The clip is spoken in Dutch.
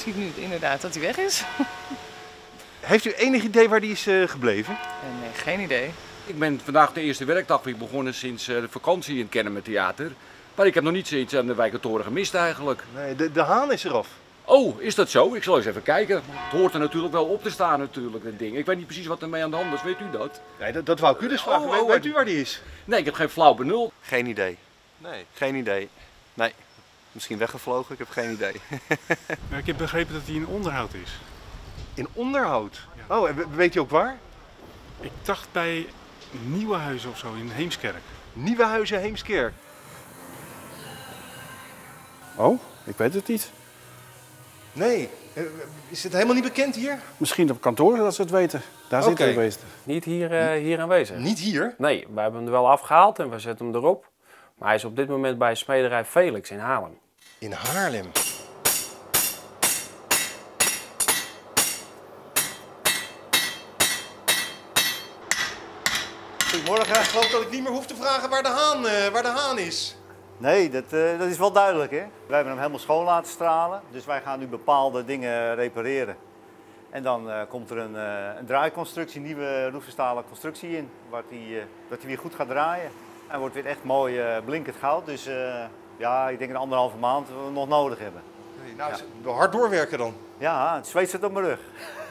zie nu inderdaad dat hij weg is. Heeft u enig idee waar die is gebleven? Nee, geen idee. Ik ben vandaag de eerste werkdag weer begonnen sinds de vakantie in het Kennemer Theater. Maar ik heb nog niet zoiets aan de Wijkertoren gemist eigenlijk. Nee, de haan is eraf. Oh, is dat zo? Ik zal eens even kijken. Het hoort er natuurlijk wel op te staan natuurlijk, dat ding. Ik weet niet precies wat ermee aan de hand is, weet u dat? Nee, dat wou ik u dus vragen. Weet u waar die is? Nee, ik heb geen flauw benul. Geen idee. Nee. Geen idee. Nee. Misschien weggevlogen, ik heb geen idee. Nou, ik heb begrepen dat hij in onderhoud is. In onderhoud? Ja. Oh, en weet u ook waar? Ik dacht bij Nieuwenhuizen of zo in Heemskerk. Nieuwenhuizen, Heemskerk. Oh, ik weet het niet. Nee. Is het helemaal niet bekend hier? Misschien op kantoor dat ze het weten. Daar zitten Oké. de meesten. Niet hier aanwezig. Niet hier? Nee, we hebben hem er wel afgehaald en we zetten hem erop. Maar hij is op dit moment bij smederij Felix in Haarlem. In Haarlem. Goedemorgen. Ik geloof dat ik niet meer hoef te vragen waar de haan is. Nee, dat is wel duidelijk, hè. Wij hebben hem helemaal schoon laten stralen. Dus wij gaan nu bepaalde dingen repareren. En dan komt er een draaiconstructie, een nieuwe roevenstalen constructie in. Dat hij weer goed gaat draaien. Hij wordt weer echt mooi blinkend goud. Dus ja, ik denk een 1,5 maand we nog nodig hebben. Nou, hard doorwerken dan. Ja, het zweet zit op mijn rug.